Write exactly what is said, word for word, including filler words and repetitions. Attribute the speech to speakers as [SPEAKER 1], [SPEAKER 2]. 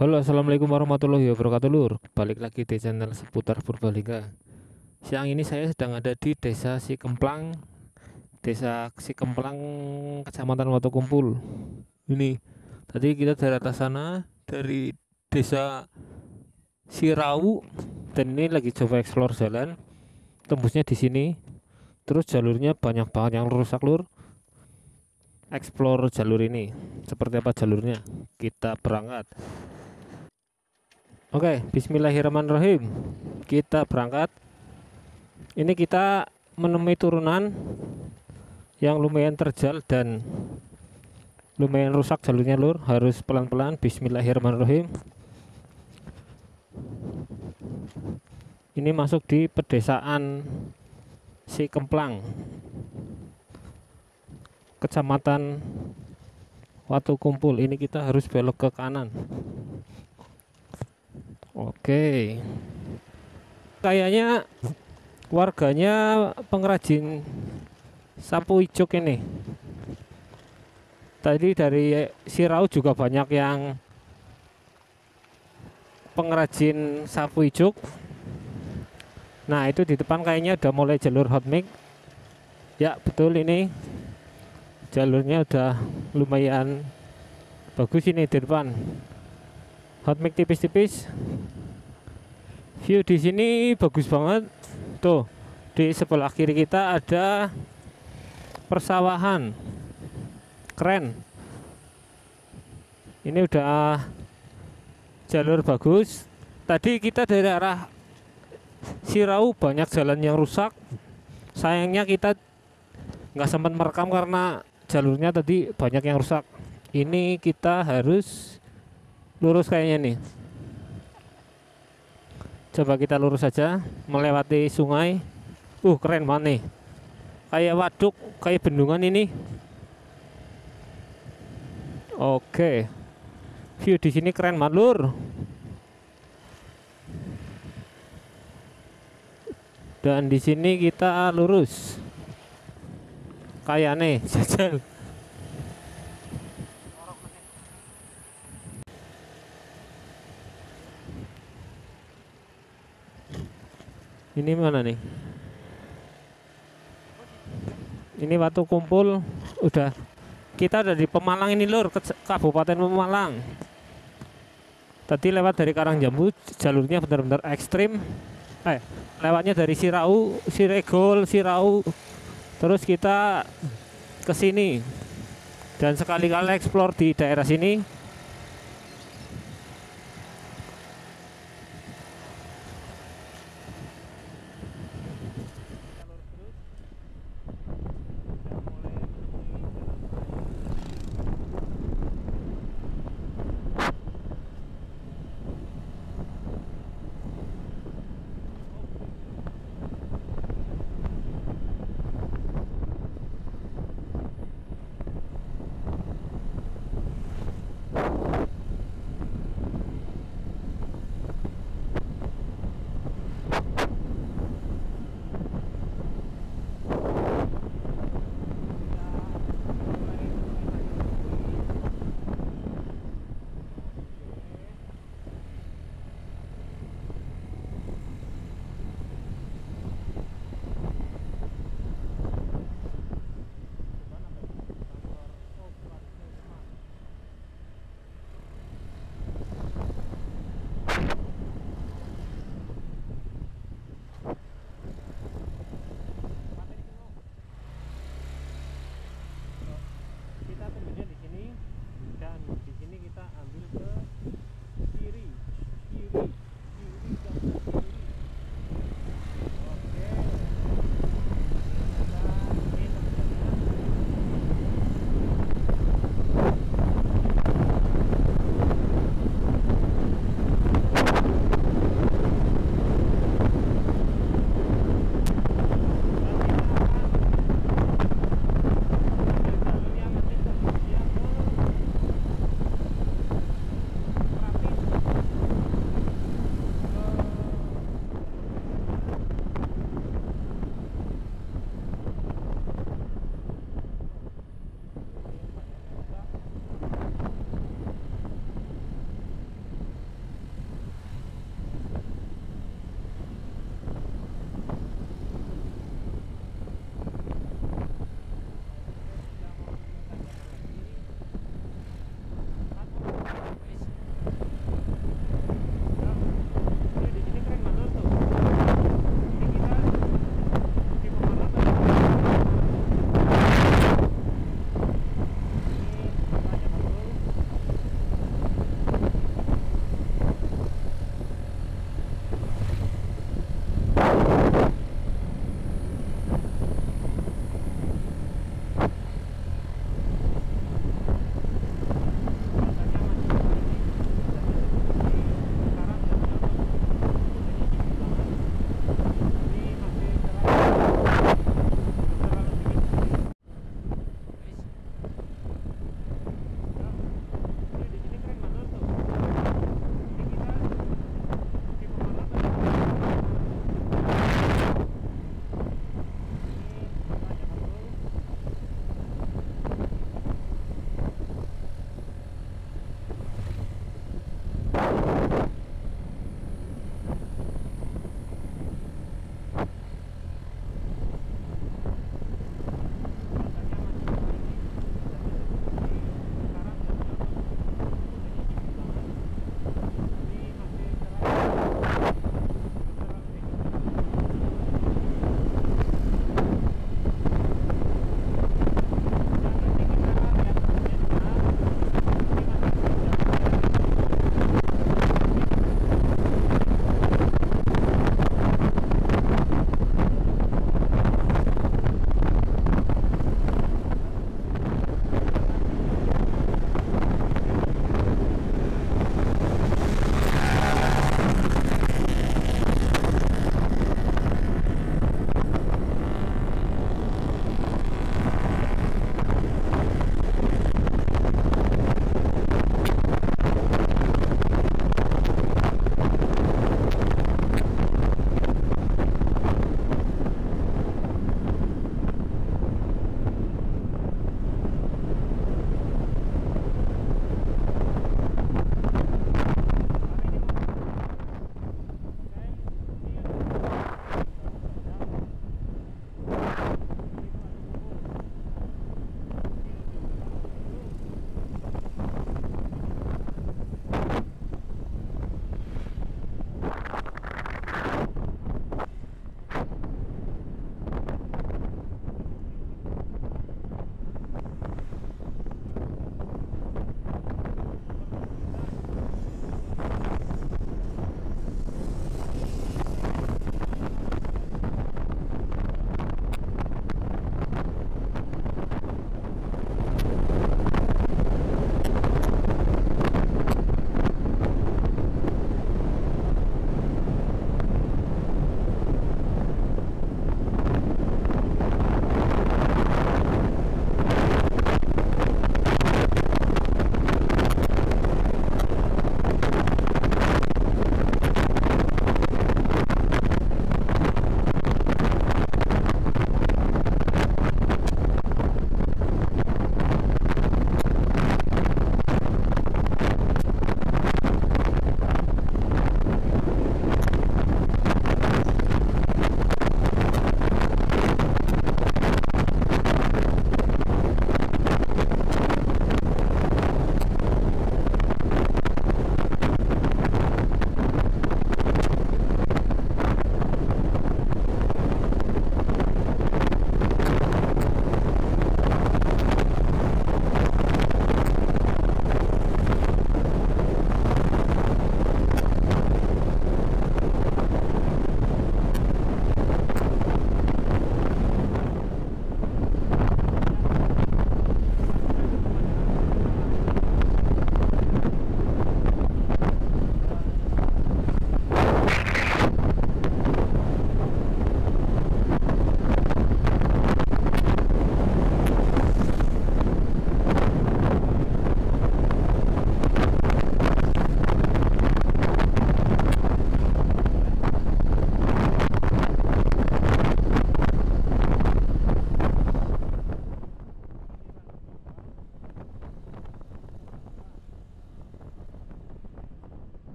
[SPEAKER 1] Halo, assalamualaikum warahmatullahi wabarakatuh, Lur. Balik lagi di channel seputar Purbalingga. Siang ini saya sedang ada di Desa Sikemplang, Desa Sikemplang, Kecamatan Watukumpul. Ini tadi kita dari atas sana, dari Desa Sirau, dan ini lagi coba explore jalan. Tembusnya di sini. Terus jalurnya banyak banget yang rusak, Lur. Explore jalur ini. Seperti apa jalurnya? Kita berangkat. Oke, bismillahirrahmanirrahim. Kita berangkat. Ini kita menemui turunan yang lumayan terjal dan lumayan rusak jalurnya, Lur. Harus pelan-pelan. Bismillahirrahmanirrahim. Ini masuk di pedesaan Sikemplang, Kecamatan Watukumpul. Ini kita harus belok ke kanan. Oke, kayaknya warganya pengrajin sapu ijuk ini. Tadi dari Sirau juga banyak yang pengrajin sapu ijuk. Nah, itu di depan kayaknya udah mulai jalur hot mix. Ya, betul, ini jalurnya udah lumayan bagus ini di depan. Hot mix tipis-tipis. View di sini bagus banget. Tuh, di sebelah kiri kita ada persawahan. Keren. Ini udah jalur bagus. Tadi kita dari arah Sirau banyak jalan yang rusak. Sayangnya kita nggak sempat merekam karena jalurnya tadi banyak yang rusak. Ini kita harus lurus kayaknya nih. Coba kita lurus saja melewati sungai. Uh, keren banget nih. Kayak waduk, kayak bendungan ini. Oke. View di sini keren banget, Lur. Dan di sini kita lurus. Kayak nih, jajal. Ini mana nih? Ini Watukumpul. Udah. Kita udah di Pemalang ini, Lur, Kabupaten Pemalang. Tadi lewat dari Karangjambu, jalurnya benar-benar ekstrim. Eh, lewatnya dari Sirau, Siregol, Sirau. Terus kita ke sini. Dan sekali-kali explore di daerah sini.